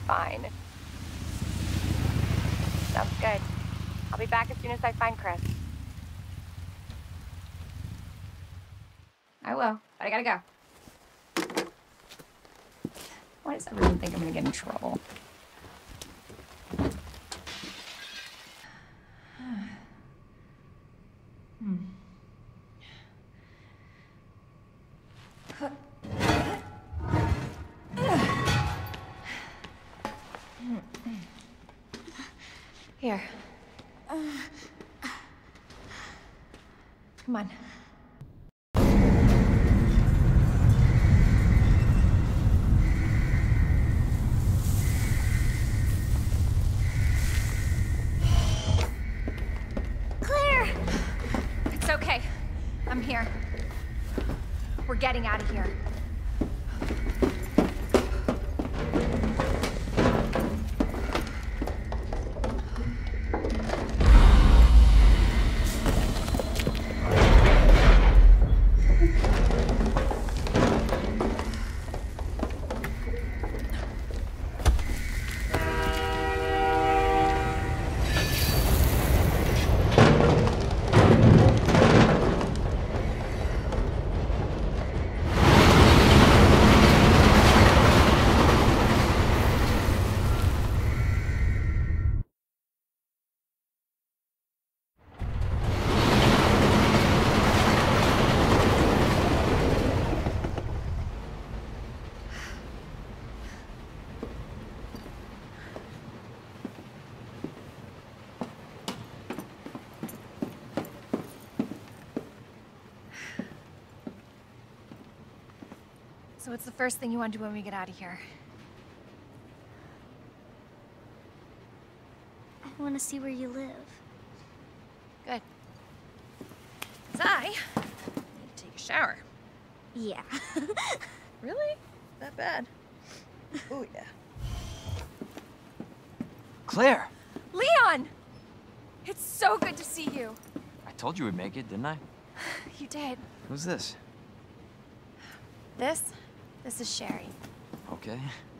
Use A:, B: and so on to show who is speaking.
A: fine. Sounds good. I'll be back as soon as I find Chris. I will, but I gotta go. Why does everyone think I'm gonna get in trouble? Here. Come on.
B: Claire!
A: It's okay. I'm here. We're getting out of here. So what's the first thing you want to do when we get out of here?
B: I want to see where you live.
A: Good. 'Cause I need to take a shower.
B: Yeah.
A: Really? That bad? Oh, yeah.
C: Claire!
A: Leon! It's so good to see you.
C: I told you we'd make it, didn't I?
A: You did.
C: Who's this?
A: This is Sherry.
C: Okay.